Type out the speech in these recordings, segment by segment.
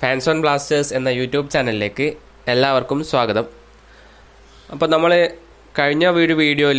Fans on Blasters എന്ന YouTube ചാനലിലേക്ക് എല്ലാവർക്കും സ്വാഗതം. അപ്പോൾ നമ്മൾ കഴിഞ്ഞ ഒരു വീഡിയോയിൽ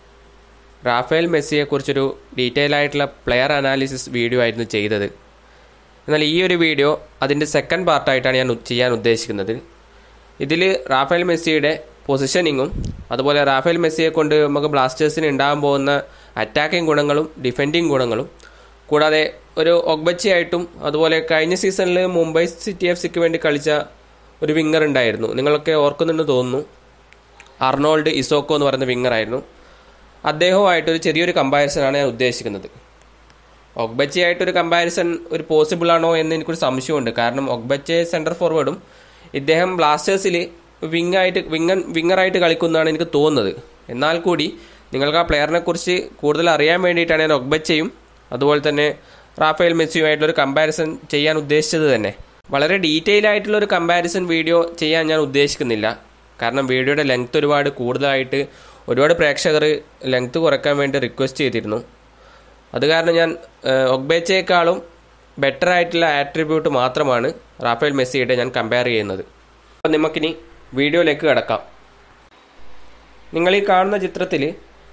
റാഫേൽ മെസ്സിയെക്കുറിച്ചൊരു ഡീറ്റെയിൽ ആയിട്ടുള്ള പ്ലെയർ അനാലിസിസ് വീഡിയോ ആയിരുന്നു ചെയ്തത്. എന്നാൽ ഈ ഒരു വീഡിയോ അതിൻ്റെ സെക്കൻഡ് പാർട്ടായിട്ടാണ് ഞാൻ ചെയ്യാൻ ഉദ്ദേശിക്കുന്നത്. ഇതിൽ റാഫേൽ മെസ്സിയുടെ പൊസിഷനിങ്ങും അതുപോലെ റാഫേൽ മെസ്സിയെ കൊണ്ട് നമുക്ക് ബ്ലാസ്റ്റേഴ്സിന് ഉണ്ടാകാൻ പോകുന്ന അറ്റാക്കിംഗ് ഗുണങ്ങളും ഡിഫെൻഡിങ് ഗുണങ്ങളും, കൂടാതെ ഒരു ഒഗ്ബച്ചി ആയിട്ടും അതുപോലെ കഴിഞ്ഞ സീസണിൽ മുംബൈ സിറ്റി FC വേണ്ടി കളിച്ച ഒരു വിങ്ങർ ഉണ്ടായിരുന്നു, നിങ്ങളൊക്കെ ഓർക്കുന്നുണ്ടെന്ന് തോന്നുന്നു. അർണോൾഡ് ഇസോക്കോ എന്ന് പറയുന്ന വിങ്ങറായിരുന്നു. അദ്ദേഹവുമായിട്ടൊരു ചെറിയൊരു കമ്പാരിസനാണ് ഞാൻ ഉദ്ദേശിക്കുന്നത്. ഒഗ്ബച്ചി ആയിട്ടൊരു കമ്പാരിസൺ ഒരു പോസിബിൾ ആണോ എന്ന് എനിക്കൊരു സംശയമുണ്ട്. കാരണം ഒഗ്ബച്ചെ സെൻറ്റർ ഫോർവേഡും ഇദ്ദേഹം ബ്ലാസ്റ്റേഴ്സിൽ വിങ്ങറായിട്ട് കളിക്കുന്നതാണ് എനിക്ക് തോന്നുന്നത്. എന്നാൽ കൂടി നിങ്ങൾക്ക് ആ പ്ലെയറിനെ കുറിച്ച് കൂടുതൽ അറിയാൻ വേണ്ടിയിട്ടാണ് ഞാൻ ഒഗ്ബച്ചയും അതുപോലെ തന്നെ റാഫേൽ മെസ്സിയുമായിട്ടുള്ളൊരു കമ്പാരിസൺ ചെയ്യാൻ ഉദ്ദേശിച്ചത് തന്നെ. വളരെ ഡീറ്റെയിൽ ആയിട്ടുള്ളൊരു കമ്പാരിസൺ വീഡിയോ ചെയ്യാൻ ഞാൻ ഉദ്ദേശിക്കുന്നില്ല. കാരണം വീഡിയോയുടെ ലെങ്ത് ഒരുപാട് കൂടുതലായിട്ട് ഒരുപാട് പ്രേക്ഷകർ ലെങ്ത് കുറയ്ക്കാൻ വേണ്ടി റിക്വസ്റ്റ് ചെയ്തിരുന്നു. അത് കാരണം ഞാൻ ഒഗ്ബച്ചയേക്കാളും ബെറ്റർ ആയിട്ടുള്ള ആട്രിബ്യൂട്ട് മാത്രമാണ് റാഫേൽ മെസ്സിയുടെ ഞാൻ കമ്പയർ ചെയ്യുന്നത്. അപ്പോൾ നമുക്കിനി വീഡിയോയിലേക്ക് കിടക്കാം. നിങ്ങൾ ഈ കാണുന്ന ചിത്രത്തിൽ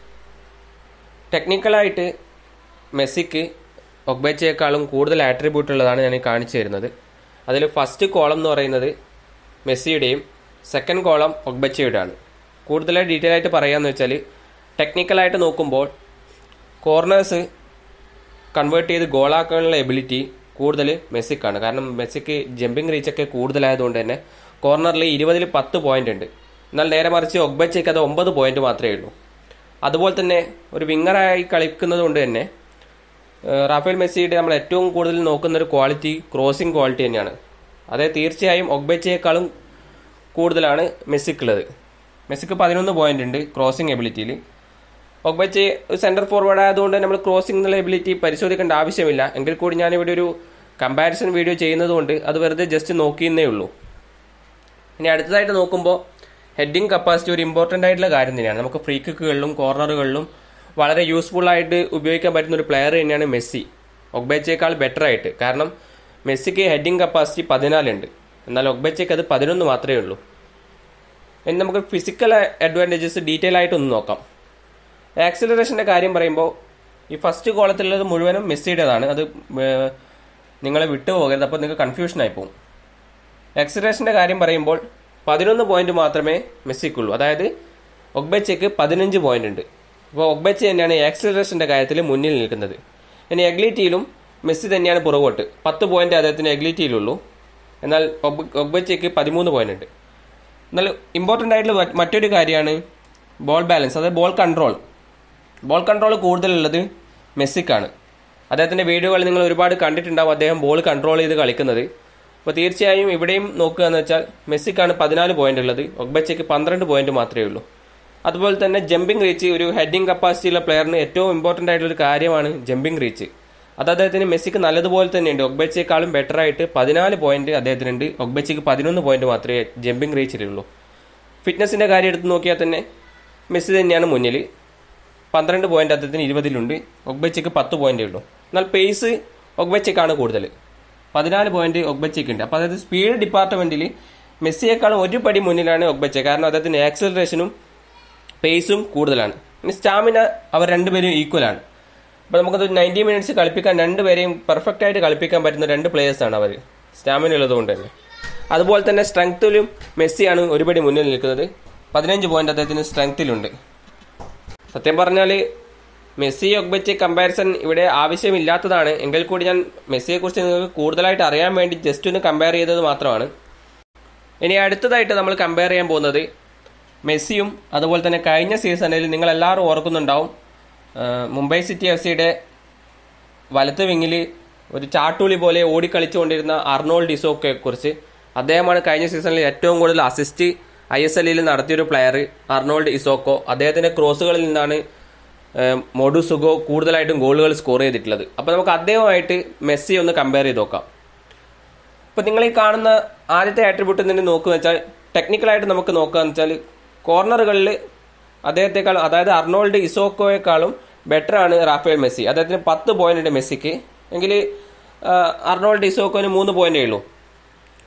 ടെക്നിക്കലായിട്ട് മെസ്സിക്ക് ഒഗ്ബച്ചയേക്കാളും കൂടുതൽ ആട്രിബ്യൂട്ട് ഉള്ളതാണ് ഞാൻ കാണിച്ചു തരുന്നത്. അതിൽ ഫസ്റ്റ് കോളം എന്ന് പറയുന്നത് മെസ്സിയുടെയും സെക്കൻഡ് കോളം ഒഗ്ബച്ചയുടെയാണ്. കൂടുതലായി ഡീറ്റെയിൽ ആയിട്ട് പറയാമെന്ന് വെച്ചാൽ, ടെക്നിക്കലായിട്ട് നോക്കുമ്പോൾ കോർണേഴ്സ് കൺവേർട്ട് ചെയ്ത് ഗോളാക്കാനുള്ള എബിലിറ്റി കൂടുതൽ മെസ്സിക്കാണ്. കാരണം മെസ്സിക്ക് ജമ്പിങ് റീച്ചൊക്കെ കൂടുതലായതുകൊണ്ട് തന്നെ കോർണറിൽ 20ൽ 10 പോയിന്റ് ഉണ്ട്. എന്നാൽ നേരെ മറിച്ച് ഒഗ്ബച്ചയ്ക്ക് അത് 9 പോയിന്റ് മാത്രമേ ഉള്ളൂ. അതുപോലെ തന്നെ ഒരു വിങ്ങറായി കളിക്കുന്നത് കൊണ്ട് തന്നെ റാഫേൽ മെസ്സിയുടെ നമ്മൾ ഏറ്റവും കൂടുതൽ നോക്കുന്ന ഒരു ക്വാളിറ്റി ക്രോസിംഗ് ക്വാളിറ്റി തന്നെയാണ്. അത് തീർച്ചയായും ഒഗ്ബച്ചയേക്കാളും കൂടുതലാണ് മെസ്സിക്കുള്ളത്. മെസ്സിക്ക് 11 പോയിന്റ് ഉണ്ട് ക്രോസിംഗ് എബിലിറ്റിയിൽ. ഒഗ്ബച്ചെ ഒരു സെൻറ്റർ ഫോർവേഡ് ആയതുകൊണ്ട് നമ്മൾ ക്രോസിംഗ് എന്നുള്ള എബിലിറ്റി പരിശോധിക്കേണ്ട ആവശ്യമില്ല. എങ്കിൽ കൂടി ഞാനിവിടെ ഒരു കമ്പാരിസൺ വീഡിയോ ചെയ്യുന്നതുകൊണ്ട് അത് വെറുതെ ജസ്റ്റ് നോക്കിയെന്നേ ഉള്ളൂ. ഇനി അടുത്തതായിട്ട് നോക്കുമ്പോൾ ഹെഡിങ് കപ്പാസിറ്റി ഒരു ഇമ്പോർട്ടൻ്റ് ആയിട്ടുള്ള കാര്യം തന്നെയാണ്. നമുക്ക് ഫ്രീ കിക്കുകളിലും കോർണറുകളിലും വളരെ യൂസ്ഫുൾ ആയിട്ട് ഉപയോഗിക്കാൻ പറ്റുന്ന ഒരു പ്ലെയർ തന്നെയാണ് മെസ്സി, ഒഗ്ബച്ചയേക്കാൾ ബെറ്റർ ആയിട്ട്. കാരണം മെസ്സിക്ക് ഹെഡിങ് കപ്പാസിറ്റി 14 ഉണ്ട്, എന്നാൽ ഒഗ്ബച്ചയ്ക്ക് അത് 11 മാത്രമേ ഉള്ളൂ. ഇനി നമുക്ക് ഫിസിക്കൽ അഡ്വാൻറ്റേജസ് ഡീറ്റെയിൽ ആയിട്ടൊന്ന് നോക്കാം. ആക്സിലറേഷൻ്റെ കാര്യം പറയുമ്പോൾ ഈ ഫസ്റ്റ് കോളത്തിലുള്ളത് മുഴുവനും മെസ്സിയുടേതാണ്. അത് നിങ്ങളെ വിട്ടുപോകരുത്, അപ്പോൾ നിങ്ങൾക്ക് കൺഫ്യൂഷനായി പോകും. ആക്സിലറേഷൻ്റെ കാര്യം പറയുമ്പോൾ 11 പോയിന്റ് മാത്രമേ മെസ്സിക്കുള്ളൂ. അതായത് ഒഗ്ബച്ചയ്ക്ക് 15 പോയിന്റ് ഉണ്ട്. അപ്പോൾ ഒഗ്ബച്ചെ തന്നെയാണ് ആക്സിലറേഷൻ്റെ കാര്യത്തിൽ മുന്നിൽ നിൽക്കുന്നത്. ഇനി എഗ്ലിറ്റിയിലും മെസ്സി തന്നെയാണ് പുറകോട്ട്. 10 പോയിന്റ് അദ്ദേഹത്തിന് എഗ്ലിറ്റിയിലുള്ളൂ, എന്നാൽ ഒഗ്ബച്ചയ്ക്ക് 13 പോയിന്റ് ഉണ്ട്. എന്നാൽ ഇമ്പോർട്ടൻ്റ് ആയിട്ടുള്ള മറ്റൊരു കാര്യമാണ് ബോൾ ബാലൻസ്, അതായത് ബോൾ കൺട്രോൾ. ബോൾ കൺട്രോൾ കൂടുതലുള്ളത് മെസ്സിക്കാണ്. അദ്ദേഹത്തിൻ്റെ വീഡിയോകൾ നിങ്ങൾ ഒരുപാട് കണ്ടിട്ടുണ്ടാവും, അദ്ദേഹം ബോൾ കൺട്രോൾ ചെയ്ത് കളിക്കുന്നത്. അപ്പോൾ തീർച്ചയായും ഇവിടെയും നോക്കുക എന്ന് വെച്ചാൽ മെസ്സിക്കാണ് 14 പോയിന്റ് ഉള്ളത്, ഒഗ്ബച്ചയ്ക്ക് 12 പോയിന്റ് മാത്രമേ ഉള്ളൂ. അതുപോലെ തന്നെ ജമ്പിങ് റീച്ച്, ഒരു ഹെഡിങ് കപ്പാസിറ്റി ഉള്ള പ്ലെയറിന് ഏറ്റവും ഇമ്പോർട്ടൻ്റ് ആയിട്ടുള്ളൊരു കാര്യമാണ് ജമ്പിങ് റീച്ച്. അത് അദ്ദേഹത്തിന് മെസ്സിക്ക് നല്ലതുപോലെ തന്നെയുണ്ട്. ഒഗ്ബച്ചയേക്കാളും ബെറ്റർ ആയിട്ട് 14 പോയിന്റ് അദ്ദേഹത്തിനുണ്ട്, ഒഗ്ബച്ചയ്ക്ക് 11 പോയിന്റ് മാത്രമേ ജമ്പിങ് റീച്ചിലുള്ളൂ. ഫിറ്റ്നസിൻ്റെ കാര്യം എടുത്ത് നോക്കിയാൽ തന്നെ മെസ്സി തന്നെയാണ് മുന്നിൽ, 12 പോയിന്റ് അദ്ദേഹത്തിന് 20ലുണ്ട്, ഒഗ്ബച്ചയ്ക്ക് 10 പോയിന്റേ ഉള്ളൂ. എന്നാൽ പേസ് ഒഗ്ബച്ചയ്ക്കാണ് കൂടുതൽ, 14 പോയിന്റ് ഒഗ്ബച്ചയ്ക്കുണ്ട്. അപ്പോൾ അതായത് സ്പീഡ് ഡിപ്പാർട്ട്മെന്റിൽ മെസ്സിയേക്കാളും ഒരു പടി മുന്നിലാണ് ഒഗ്ബച്ചെ. കാരണം അദ്ദേഹത്തിന് ആക്സിലറേഷനും പേസും കൂടുതലാണ്. ഇനി സ്റ്റാമിന അവർ രണ്ടുപേരും ഈക്വലാണ്. അപ്പോൾ നമുക്കത് 90 മിനിറ്റ്സ് കളിപ്പിക്കാൻ രണ്ടുപേരെയും പെർഫെക്റ്റ് ആയിട്ട് കളിപ്പിക്കാൻ പറ്റുന്ന 2 പ്ലേയേഴ്സാണ് അവർ, സ്റ്റാമിന ഉള്ളതുകൊണ്ട് തന്നെ. അതുപോലെ തന്നെ സ്ട്രെങ്ത്തിലും മെസ്സിയാണ് ഒരുപടി മുന്നിൽ നിൽക്കുന്നത്, 15 പോയിന്റ് അദ്ദേഹത്തിന് സ്ട്രെങ്ത്തിലുണ്ട്. സത്യം പറഞ്ഞാൽ മെസ്സി ഒഗ്ബച്ചെ കമ്പാരിസൺ ഇവിടെ ആവശ്യമില്ലാത്തതാണ്. എങ്കിൽ കൂടി ഞാൻ മെസ്സിയെക്കുറിച്ച് നിങ്ങൾക്ക് കൂടുതലായിട്ട് അറിയാൻ വേണ്ടി ജസ്റ്റ് ഒന്ന് കമ്പയർ ചെയ്തത് മാത്രമാണ്. ഇനി അടുത്തതായിട്ട് നമ്മൾ കമ്പയർ ചെയ്യാൻ പോകുന്നത് മെസ്സിയും അതുപോലെ തന്നെ കഴിഞ്ഞ സീസണിൽ നിങ്ങളെല്ലാവരും ഓർക്കുന്നുണ്ടാവും, മുംബൈ സിറ്റി FC വലത്ത് വിങ്ങിൽ ഒരു ചാട്ടുളി പോലെ ഓടിക്കളിച്ചുകൊണ്ടിരുന്ന അർണോൾഡ് ഇസോക്കയെ കുറിച്ച്. അദ്ദേഹമാണ് കഴിഞ്ഞ സീസണിൽ ഏറ്റവും കൂടുതൽ അസിസ്റ്റ് ISL നടത്തിയൊരു പ്ലെയർ, അർണോൾഡ് ഇസോക്കോ. അദ്ദേഹത്തിൻ്റെ ക്രോസുകളിൽ നിന്നാണ് മോഡു സുഗോ കൂടുതലായിട്ടും ഗോളുകൾ സ്കോർ ചെയ്തിട്ടുള്ളത്. അപ്പോൾ നമുക്ക് അദ്ദേഹമായിട്ട് മെസ്സി ഒന്ന് കമ്പയർ ചെയ്ത് നോക്കാം. അപ്പോൾ നിങ്ങൾ ഈ കാണുന്ന ആദ്യത്തെ ആട്രിബ്യൂട്ട് തന്നെ നോക്കുക വെച്ചാൽ, ടെക്നിക്കലായിട്ട് നമുക്ക് നോക്കുകയെന്ന് വെച്ചാൽ കോർണറുകളിൽ അദ്ദേഹത്തെക്കാളും, അതായത് അർണോൾഡ് ഇസോക്കോയെക്കാളും ബെറ്ററാണ് റാഫേൽ മെസ്സി. അദ്ദേഹത്തിന് 10 പോയിന്റ് ഉണ്ട് മെസ്സിക്ക്, എങ്കിൽ അർണോൾഡ് ഇസോക്കോന് 3 പോയിന്റേ ഉള്ളൂ.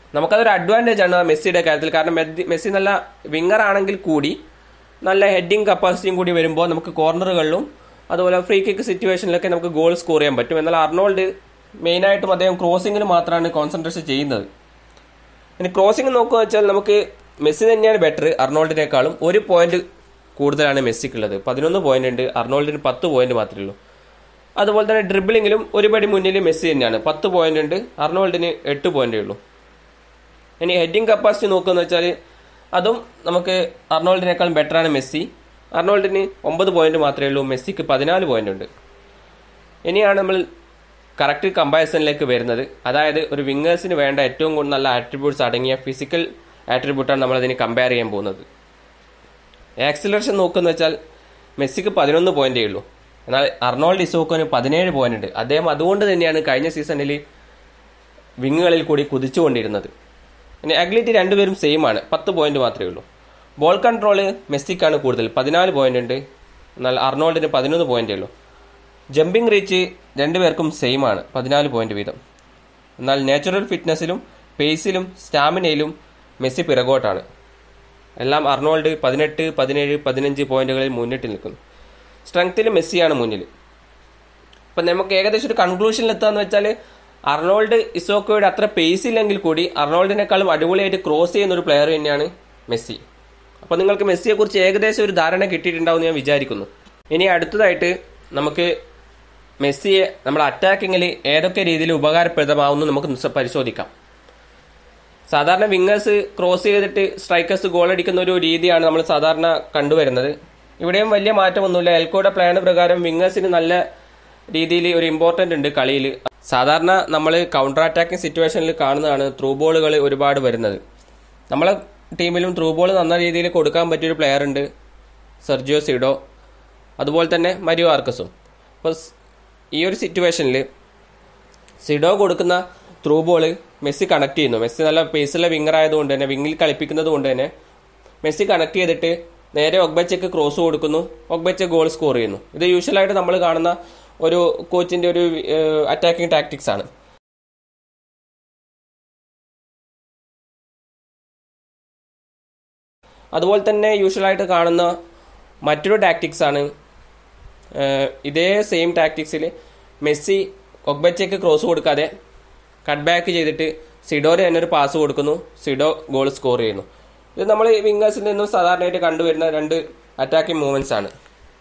നമുക്കതൊരു അഡ്വാൻറ്റേജ് ആണ് മെസ്സിയുടെ കാര്യത്തിൽ. കാരണം മെസ്സി നല്ല വിങ്ങർ ആണെങ്കിൽ കൂടി നല്ല ഹെഡിങ് കപ്പാസിറ്റിയും കൂടി വരുമ്പോൾ നമുക്ക് കോർണറുകളിലും അതുപോലെ ഫ്രീ കിക്ക് സിറ്റുവേഷനിലൊക്കെ നമുക്ക് ഗോൾ സ്കോർ ചെയ്യാൻ പറ്റും. എന്നാൽ അർണോൾഡ് മെയിനായിട്ടും അദ്ദേഹം ക്രോസിങ്ങിന് മാത്രമാണ് കോൺസെൻട്രേഷൻ ചെയ്യുന്നത്. ഇനി ക്രോസിംഗ് നോക്കുക വെച്ചാൽ നമുക്ക് മെസ്സി തന്നെയാണ് ബെറ്റർ അർണോൾഡിനേക്കാളും. 1 പോയിന്റ് കൂടുതലാണ് മെസ്സിക്കുള്ളത്, 11 പോയിന്റ് ഉണ്ട്. അർണോൾഡിന് 10 പോയിന്റ് മാത്രമേ ഉള്ളൂ. അതുപോലെ തന്നെ ഡ്രിബിളിങ്ങിലും ഒരുപടി മുന്നിൽ മെസ്സി തന്നെയാണ്, 10 പോയിന്റ് ഉണ്ട്. അർണോൾഡിന് 8 പോയിന്റേ ഉള്ളൂ. ഇനി ഹെഡിങ് കപ്പാസിറ്റി നോക്കുകയെന്ന് വെച്ചാൽ അതും നമുക്ക് അർണോൾഡിനേക്കാളും ബെറ്ററാണ് മെസ്സി. അർണോൾഡിന് 9 പോയിന്റ് മാത്രമേ ഉള്ളൂ, മെസ്സിക്ക് 14 പോയിന്റ് ഉണ്ട്. ഇനിയാണ് നമ്മൾ കറക്റ്റ് കമ്പാരിസണിലേക്ക് വരുന്നത്. അതായത് ഒരു വിങ്ങേഴ്സിന് വേണ്ട ഏറ്റവും കൂടുതൽ നല്ല ആട്രിബ്യൂട്ട്സ് അടങ്ങിയ ഫിസിക്കൽ ആട്രിബ്യൂട്ടാണ് നമ്മളതിന് കമ്പയർ ചെയ്യാൻ പോകുന്നത്. ആക്സിലറേഷൻ നോക്കുന്ന വെച്ചാൽ മെസ്സിക്ക് 11 പോയിന്റേ ഉള്ളൂ, എന്നാൽ അർണോൾഡ് ഇസോക്കോന് 17 പോയിന്റ് ഉണ്ട്. അദ്ദേഹം അതുകൊണ്ട് തന്നെയാണ് കഴിഞ്ഞ സീസണിൽ വിങ്ങുകളിൽ കൂടി കുതിച്ചുകൊണ്ടിരുന്നത്. പിന്നെ അഗ്ലിറ്റി രണ്ടുപേരും സെയിം ആണ്, 10 പോയിന്റ് മാത്രമേ ഉള്ളൂ. ബോൾ കൺട്രോള് മെസ്സിക്കാണ് കൂടുതൽ, 14 പോയിന്റ് ഉണ്ട്, എന്നാൽ അർണോൾഡിന് 11 പോയിന്റേ ഉള്ളൂ. ജമ്പിംഗ് റീച്ച് രണ്ടുപേർക്കും സെയിം ആണ്, 14 പോയിന്റ് വീതം. എന്നാൽ നാച്ചുറൽ ഫിറ്റ്നസിലും പേസിലും സ്റ്റാമിനയിലും മെസ്സി പിറകോട്ടാണ്. എല്ലാം അർണോൾഡ് 18, 17, 15 പോയിന്റുകളിൽ മുന്നിട്ട് നിൽക്കുന്നു. സ്ട്രെങ്ത്തിൽ മെസ്സിയാണ് മുന്നിൽ. അപ്പം നമുക്ക് ഏകദേശം ഒരു കൺക്ലൂഷനിൽ എത്താന്ന് വെച്ചാൽ അർണോൾഡ് ഇസോക്കോയുടെ അത്ര പേസ് ഇല്ലെങ്കിൽ കൂടി അർണോൾഡിനേക്കാളും അടിപൊളിയായിട്ട് ക്രോസ് ചെയ്യുന്ന ഒരു പ്ലെയർ തന്നെയാണ് മെസ്സി. അപ്പോൾ നിങ്ങൾക്ക് മെസ്സിയെക്കുറിച്ച് ഏകദേശം ഒരു ധാരണ കിട്ടിയിട്ടുണ്ടാവും ഞാൻ വിചാരിക്കുന്നു. ഇനി അടുത്തതായിട്ട് നമുക്ക് മെസ്സിയെ നമ്മുടെ അറ്റാക്കിങ്ങിൽ ഏതൊക്കെ രീതിയിൽ ഉപകാരപ്രദമാവുന്നു നമുക്ക് പരിശോധിക്കാം. സാധാരണ വിങ്ങേഴ്സ് ക്രോസ് ചെയ്തിട്ട് സ്ട്രൈക്കേഴ്സ് ഗോൾ അടിക്കുന്ന ഒരു രീതിയാണ് നമ്മൾ സാധാരണ കണ്ടുവരുന്നത്. ഇവിടെയും വലിയ മാറ്റമൊന്നുമില്ല. എൽക്കോയുടെ പ്ലാൻ പ്രകാരം വിങ്ങേഴ്സിന് നല്ല രീതിയിൽ ഒരു ഇമ്പോർട്ടൻ്റ് ഉണ്ട് കളിയിൽ. സാധാരണ നമ്മൾ കൗണ്ടർ അറ്റാക്കിംഗ് സിറ്റുവേഷനിൽ കാണുന്നതാണ് ത്രൂ ബോളുകൾ ഒരുപാട് വരുന്നത്. നമ്മളെ ടീമിലും ത്രൂ ബോൾ നല്ല രീതിയിൽ കൊടുക്കാൻ പറ്റിയൊരു പ്ലെയർ ഉണ്ട്, സെർജിയോ സിഡോ, അതുപോലെ തന്നെ മരിയോ ആർക്കസും. അപ്പോൾ ഈ ഒരു സിറ്റുവേഷനിൽ സിഡോ കൊടുക്കുന്ന ത്രൂ ബോൾ മെസ്സി കണക്ട് ചെയ്യുന്നു. മെസ്സി നല്ല പേസുള്ള വിങ്ങർ ആയതുകൊണ്ട് തന്നെ, വിങ്ങിൽ കളിപ്പിക്കുന്നത് കൊണ്ട് തന്നെ മെസ്സി കണക്ട് ചെയ്തിട്ട് നേരെ ഒഗ്ബച്ചയ്ക്ക് ക്രോസ് കൊടുക്കുന്നു, ഒഗ്ബച്ച ഗോൾ സ്കോർ ചെയ്യുന്നു. ഇത് യൂഷ്വലായിട്ട് നമ്മൾ കാണുന്ന ഒരു കോച്ചിന്റെ ഒരു അറ്റാക്കിംഗ് ടാക്ടിക്സ് ആണ്. അതുപോലെ തന്നെ യൂഷ്വലായിട്ട് കാണുന്ന മറ്റൊരു ടാക്ടിക്സ് ആണ് ഇതേ സെയിം ടാക്ടിക്സിൽ മെസ്സി ഒഗ്ബച്ചയ്ക്ക് ക്രോസ് കൊടുക്കാതെ കട്ട് ബാക്ക് ചെയ്തിട്ട് സിഡോന് തന്നെ ഒരു പാസ് കൊടുക്കുന്നു, സിഡോ ഗോൾ സ്കോർ ചെയ്യുന്നു. ഇത് നമ്മൾ വിങ്ങേഴ്സിൽ നിന്നും സാധാരണയായിട്ട് കണ്ടുവരുന്ന 2 അറ്റാക്കിംഗ് മൂവ്മെന്റ്സ് ആണ്.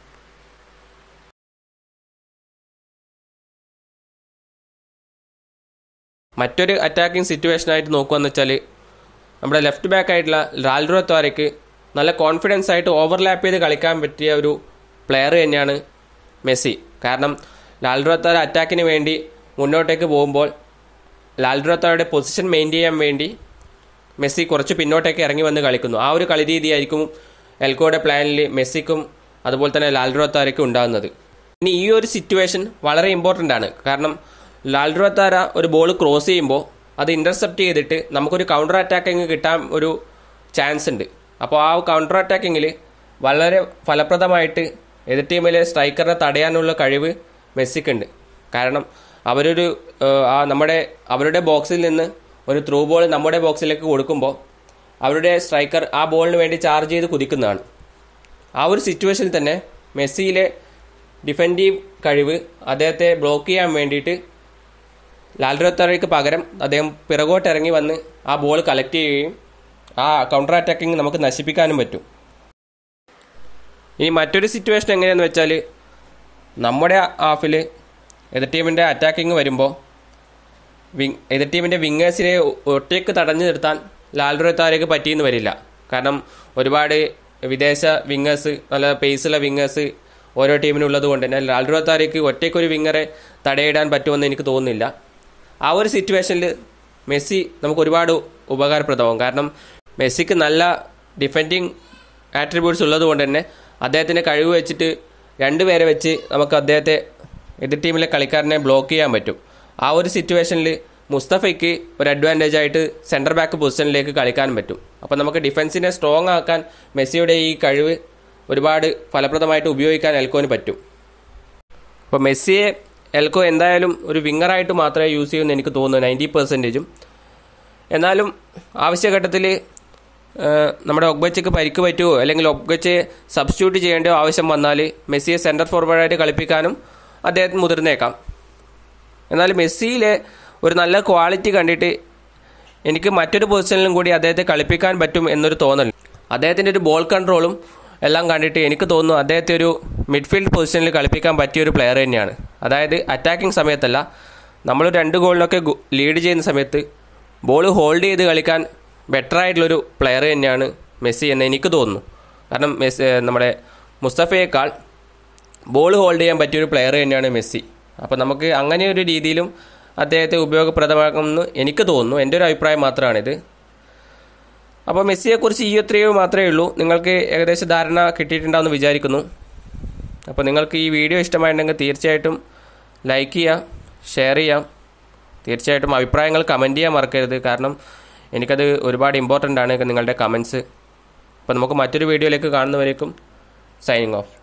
മറ്റൊരു അറ്റാക്കിംഗ് സിറ്റുവേഷനായിട്ട് നോക്കുകയെന്ന് വെച്ചാൽ നമ്മുടെ ലെഫ്റ്റ് ബാക്ക് ആയിട്ടുള്ള ലാൽഡോ ത്വാരയ്ക്ക് നല്ല കോൺഫിഡൻസ് ആയിട്ട് ഓവർലാപ്പ് ചെയ്ത് കളിക്കാൻ പറ്റിയ ഒരു പ്ലെയർ തന്നെയാണ് മെസ്സി. കാരണം ലാൽഡോ ത്വാര അറ്റാക്കിന് വേണ്ടി മുന്നോട്ടേക്ക് പോകുമ്പോൾ ലാൽഡോ ത്വാരയുടെ പൊസിഷൻ മെയിൻറ്റെയിൻ ചെയ്യാൻ വേണ്ടി മെസ്സി കുറച്ച് പിന്നോട്ടേക്ക് ഇറങ്ങി വന്ന് കളിക്കുന്നു. ആ ഒരു കളി രീതിയായിരിക്കും എൽക്കോയുടെ പ്ലാനിൽ മെസ്സിക്കും അതുപോലെ തന്നെ ലാൽഡോ ത്വാരയ്ക്കും ഉണ്ടാകുന്നത്. ഇനി ഈ ഒരു സിറ്റുവേഷൻ വളരെ ഇമ്പോർട്ടൻ്റ് ആണ്. കാരണം ലാൽഡോ ത്വാര ഒരു ബോൾ ക്രോസ് ചെയ്യുമ്പോൾ അത് ഇന്റർസെപ്റ്റ് ചെയ്തിട്ട് നമുക്കൊരു കൗണ്ടർ അറ്റാക്കിങ് കിട്ടാൻ ഒരു ചാൻസ് ഉണ്ട്. അപ്പോൾ ആ കൗണ്ടർ അറ്റാക്കിങ്ങിൽ വളരെ ഫലപ്രദമായിട്ട് എതിർ ടീമിലെ സ്ട്രൈക്കറിനെ തടയാനുള്ള കഴിവ് മെസ്സിക്കുണ്ട്. കാരണം അവരുടെ ബോക്സിൽ നിന്ന് ഒരു ത്രൂ ബോൾ നമ്മുടെ ബോക്സിലേക്ക് കൊടുക്കുമ്പോൾ അവരുടെ സ്ട്രൈക്കർ ആ ബോളിന് വേണ്ടി ചാർജ് ചെയ്ത് കുതിക്കുന്നതാണ്. ആ ഒരു സിറ്റുവേഷനിൽ തന്നെ മെസ്സിയിലെ ഡിഫെൻഡീവ് കഴിവ് അദ്ദേഹത്തെ ബ്ലോക്ക് ചെയ്യാൻ വേണ്ടിയിട്ട് ലാൽഡോ ത്വാരയ്ക്ക് പകരം അദ്ദേഹം പിറകോട്ട് ഇറങ്ങി വന്ന് ആ ബോൾ കളക്ട് ചെയ്യുകയും ആ കൗണ്ടർ അറ്റാക്കിങ് നമുക്ക് നശിപ്പിക്കാനും പറ്റും. ഇനി മറ്റൊരു സിറ്റുവേഷൻ എങ്ങനെയാണെന്ന് വെച്ചാൽ നമ്മുടെ ഹാഫിൽ എതിർ ടീമിൻ്റെ അറ്റാക്കിങ് വരുമ്പോൾ എതിർ ടീമിൻ്റെ വിങ്ങേഴ്സിനെ ഒറ്റയ്ക്ക് തടഞ്ഞു നിർത്താൻ ലാൽഡോ ത്വാരയ്ക്ക് പറ്റിയെന്ന് വരില്ല. കാരണം ഒരുപാട് വിദേശ വിങ്ങേഴ്സ്, നല്ല പേസുള്ള വിങ്ങേഴ്സ് ഓരോ ടീമിനുള്ളത് കൊണ്ട് തന്നെ ലാൽഡോ ത്വാരയ്ക്ക് ഒറ്റയ്ക്കൊരു വിങ്ങറെ തടയിടാൻ പറ്റുമെന്ന് എനിക്ക് തോന്നുന്നില്ല. ആ ഒരു സിറ്റുവേഷനിൽ മെസ്സി നമുക്ക് ഒരുപാട് ഉപകാരപ്രദമാകും. കാരണം മെസ്സിക്ക് നല്ല ഡിഫെൻഡിങ് ആട്രിബ്യൂട്ട്സ് ഉള്ളത് കൊണ്ട് തന്നെ അദ്ദേഹത്തിൻ്റെ കഴിവ് വെച്ചിട്ട് 2 പേരെ വെച്ച് നമുക്ക് അദ്ദേഹത്തെ എതിർ ടീമിലെ കളിക്കാരനെ ബ്ലോക്ക് ചെയ്യാൻ പറ്റും. ആ ഒരു സിറ്റുവേഷനിൽ മുസ്തഫയ്ക്ക് ഒരു അഡ്വാൻറ്റേജ് ആയിട്ട് സെൻറ്റർ ബാക്ക് പൊസിഷനിലേക്ക് കളിക്കാനും പറ്റും. അപ്പോൾ നമുക്ക് ഡിഫൻസിനെ സ്ട്രോങ് ആക്കാൻ മെസ്സിയുടെ ഈ കഴിവ് ഒരുപാട് ഫലപ്രദമായിട്ട് ഉപയോഗിക്കാൻ എൽക്കോന് പറ്റും. അപ്പോൾ മെസ്സിയെ എൽക്കോ എന്തായാലും ഒരു വിങ്ങറായിട്ട് മാത്രമേ യൂസ് ചെയ്യുമെന്ന് എനിക്ക് തോന്നുന്നു 90%. എന്നാലും ആവശ്യഘട്ടത്തിൽ നമ്മുടെ ഒഗ്ബച്ചയ്ക്ക് പരിക്ക് പറ്റുമോ അല്ലെങ്കിൽ ഒഗ്ബച്ചയെ സബ്സ്റ്റിറ്റ്യൂട്ട് ചെയ്യേണ്ടോ ആവശ്യം വന്നാൽ മെസ്സിയെ സെൻറ്റർ ഫോർവേഡായിട്ട് കളിപ്പിക്കാനും അദ്ദേഹത്തിന് മുതിർന്നേക്കാം. എന്നാൽ മെസ്സിയിലെ ഒരു നല്ല ക്വാളിറ്റി കണ്ടിട്ട് എനിക്ക് മറ്റൊരു പൊസിഷനിലും കൂടി അദ്ദേഹത്തെ കളിപ്പിക്കാൻ പറ്റും എന്നൊരു തോന്നൽ. അദ്ദേഹത്തിൻ്റെ ഒരു ബോൾ കൺട്രോളും എല്ലാം കണ്ടിട്ട് എനിക്ക് തോന്നുന്നു അദ്ദേഹത്തെ ഒരു മിഡ്ഫീൽഡ് പൊസിഷനിൽ കളിപ്പിക്കാൻ പറ്റിയൊരു പ്ലെയർ തന്നെയാണ്. അതായത് അറ്റാക്കിംഗ് സമയത്തല്ല, നമ്മൾ 2 ഗോളിനൊക്കെ ലീഡ് ചെയ്യുന്ന സമയത്ത് ബോൾ ഹോൾഡ് ചെയ്ത് കളിക്കാൻ ബെറ്റർ ആയിട്ടുള്ളൊരു പ്ലെയർ തന്നെയാണ് മെസ്സി എന്ന് എനിക്ക് തോന്നുന്നു. കാരണം നമ്മുടെ മുസ്തഫയേക്കാൾ ബോൾ ഹോൾഡ് ചെയ്യാൻ പറ്റിയൊരു പ്ലെയർ തന്നെയാണ് മെസ്സി. അപ്പോൾ നമുക്ക് അങ്ങനെ ഒരു രീതിയിലും അദ്ദേഹത്തെ ഉപയോഗപ്രദമാക്കുമെന്ന് എനിക്ക് തോന്നുന്നു. എൻ്റെ ഒരു അഭിപ്രായം മാത്രമാണിത്. അപ്പോൾ മെസ്സിയെക്കുറിച്ച് ഈ എത്രയോ മാത്രമേ ഉള്ളൂ. നിങ്ങൾക്ക് ഏകദേശം ധാരണ കിട്ടിയിട്ടുണ്ടാവുമെന്ന് വിചാരിക്കുന്നു. അപ്പോൾ നിങ്ങൾക്ക് ഈ വീഡിയോ ഇഷ്ടമായിട്ടുണ്ടെങ്കിൽ തീർച്ചയായിട്ടും ലൈക്ക് ചെയ്യാം, ഷെയർ ചെയ്യാം. തീർച്ചയായിട്ടും അഭിപ്രായങ്ങൾ കമൻറ്റ് ചെയ്യാൻ മറക്കരുത്. കാരണം എനിക്കത് ഒരുപാട് ഇമ്പോർട്ടൻ്റ് ആണ് നിങ്ങളുടെ കമൻസ്. അപ്പോൾ നമുക്ക് മറ്റൊരു വീഡിയോയിലേക്ക് കാണുന്നവരേക്കും സൈനിങ് ഓഫ്.